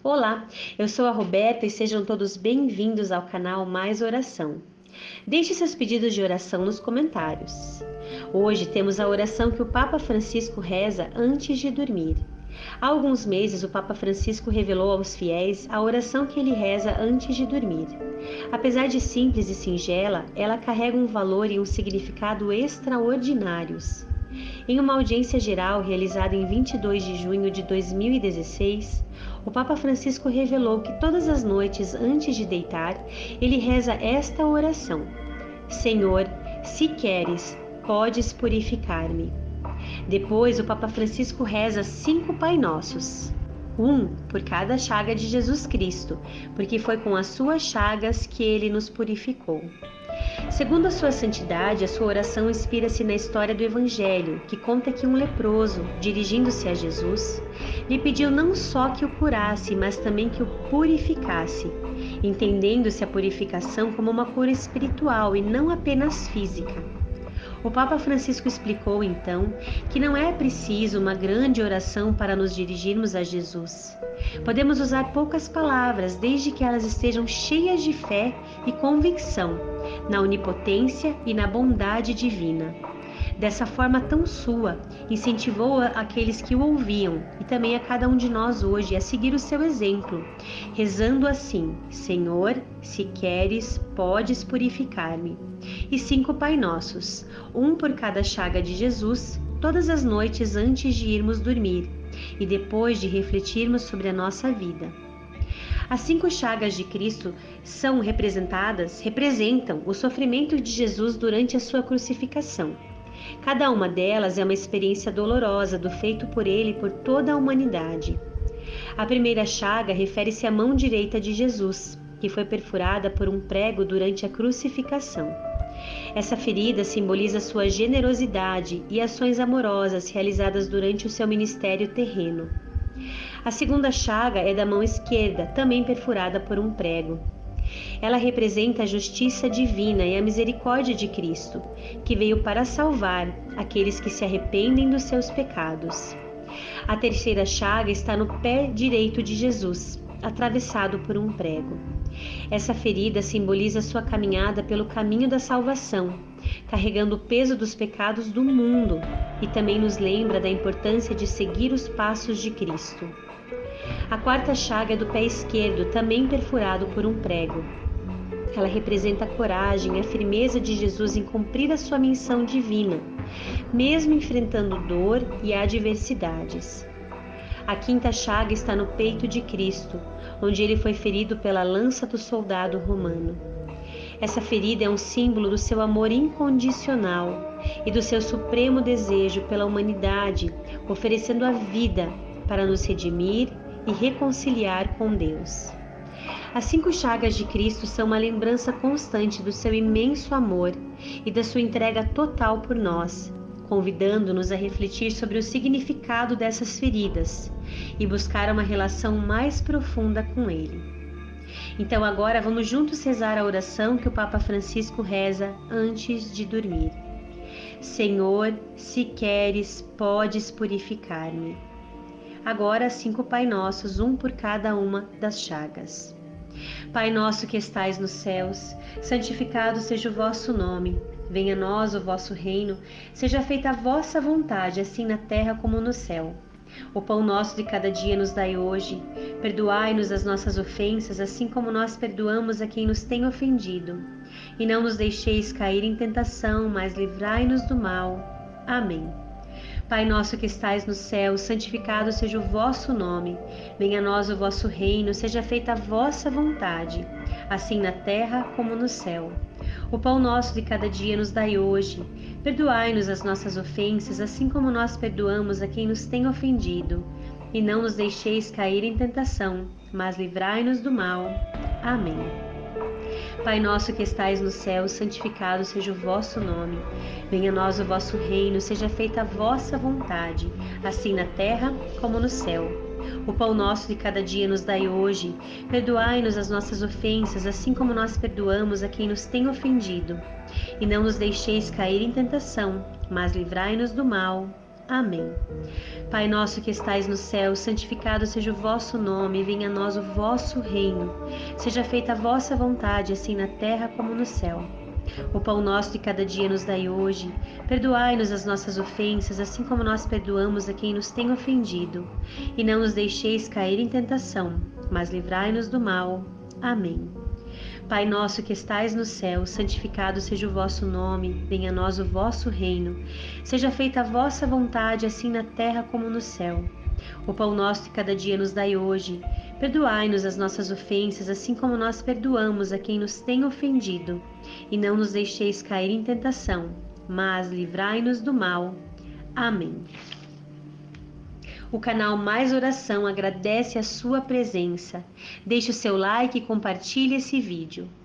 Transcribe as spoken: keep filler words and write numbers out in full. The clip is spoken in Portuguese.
Olá, eu sou a Roberta e sejam todos bem-vindos ao canal Mais Oração. Deixe seus pedidos de oração nos comentários. Hoje temos a oração que o Papa Francisco reza antes de dormir. Há alguns meses o Papa Francisco revelou aos fiéis a oração que ele reza antes de dormir. Apesar de simples e singela, ela carrega um valor e um significado extraordinários. Em uma audiência geral realizada em vinte e dois de junho de dois mil e dezesseis, o Papa Francisco revelou que todas as noites antes de deitar, ele reza esta oração: Senhor, se queres, podes purificar-me. Depois, o Papa Francisco reza cinco Pai Nossos, um por cada chaga de Jesus Cristo, porque foi com as suas chagas que ele nos purificou. Segundo a sua santidade, a sua oração inspira-se na história do Evangelho, que conta que um leproso, dirigindo-se a Jesus, lhe pediu não só que o curasse, mas também que o purificasse, entendendo-se a purificação como uma cura espiritual e não apenas física. O Papa Francisco explicou, então, que não é preciso uma grande oração para nos dirigirmos a Jesus. Podemos usar poucas palavras, desde que elas estejam cheias de fé e convicção na onipotência e na bondade divina. Dessa forma tão sua, incentivou aqueles que o ouviam e também a cada um de nós hoje a seguir o seu exemplo, rezando assim: Senhor, se queres, podes purificar-me. E cinco Pai Nossos, um por cada chaga de Jesus, todas as noites antes de irmos dormir e depois de refletirmos sobre a nossa vida. As cinco chagas de Cristo são representadas, representam o sofrimento de Jesus durante a sua crucificação. Cada uma delas é uma experiência dolorosa do feito por ele e por toda a humanidade. A primeira chaga refere-se à mão direita de Jesus, que foi perfurada por um prego durante a crucificação. Essa ferida simboliza sua generosidade e ações amorosas realizadas durante o seu ministério terreno. A segunda chaga é da mão esquerda, também perfurada por um prego. Ela representa a justiça divina e a misericórdia de Cristo, que veio para salvar aqueles que se arrependem dos seus pecados. A terceira chaga está no pé direito de Jesus, atravessado por um prego. Essa ferida simboliza sua caminhada pelo caminho da salvação, carregando o peso dos pecados do mundo, e também nos lembra da importância de seguir os passos de Cristo. A quarta chaga é do pé esquerdo, também perfurado por um prego. Ela representa a coragem e a firmeza de Jesus em cumprir a sua missão divina, mesmo enfrentando dor e adversidades. A quinta chaga está no peito de Cristo, onde ele foi ferido pela lança do soldado romano. Essa ferida é um símbolo do seu amor incondicional e do seu supremo desejo pela humanidade, oferecendo a vida para nos redimir e reconciliar com Deus. As cinco chagas de Cristo são uma lembrança constante do seu imenso amor e da sua entrega total por nós, convidando-nos a refletir sobre o significado dessas feridas e buscar uma relação mais profunda com Ele. Então agora vamos juntos rezar a oração que o Papa Francisco reza antes de dormir. Senhor, se queres, podes purificar-me. Agora cinco Pai Nossos, um por cada uma das chagas. Pai nosso que estais nos céus, santificado seja o vosso nome. Venha a nós o vosso reino, seja feita a vossa vontade, assim na terra como no céu. O pão nosso de cada dia nos dai hoje. Perdoai-nos as nossas ofensas, assim como nós perdoamos a quem nos tem ofendido. E não nos deixeis cair em tentação, mas livrai-nos do mal. Amém. Pai nosso que estais no céu, santificado seja o vosso nome. Venha a nós o vosso reino, seja feita a vossa vontade, assim na terra como no céu. O pão nosso de cada dia nos dai hoje. Perdoai-nos as nossas ofensas, assim como nós perdoamos a quem nos tem ofendido. E não nos deixeis cair em tentação, mas livrai-nos do mal. Amém. Pai nosso que estais no céu, santificado seja o vosso nome. Venha a nós o vosso reino, seja feita a vossa vontade, assim na terra como no céu. O pão nosso de cada dia nos dai hoje. Perdoai-nos as nossas ofensas, assim como nós perdoamos a quem nos tem ofendido. E não nos deixeis cair em tentação, mas livrai-nos do mal. Amém. Pai nosso que estais no céu, santificado seja o vosso nome, venha a nós o vosso reino. Seja feita a vossa vontade, assim na terra como no céu. O pão nosso de cada dia nos dai hoje. Perdoai-nos as nossas ofensas, assim como nós perdoamos a quem nos tem ofendido. E não nos deixeis cair em tentação, mas livrai-nos do mal. Amém. Pai nosso que estais no céu, santificado seja o vosso nome, venha a nós o vosso reino. Seja feita a vossa vontade, assim na terra como no céu. O pão nosso de cada dia nos dai hoje. Perdoai-nos as nossas ofensas, assim como nós perdoamos a quem nos tem ofendido. E não nos deixeis cair em tentação, mas livrai-nos do mal. Amém. O canal Mais Oração agradece a sua presença. Deixe o seu like e compartilhe esse vídeo.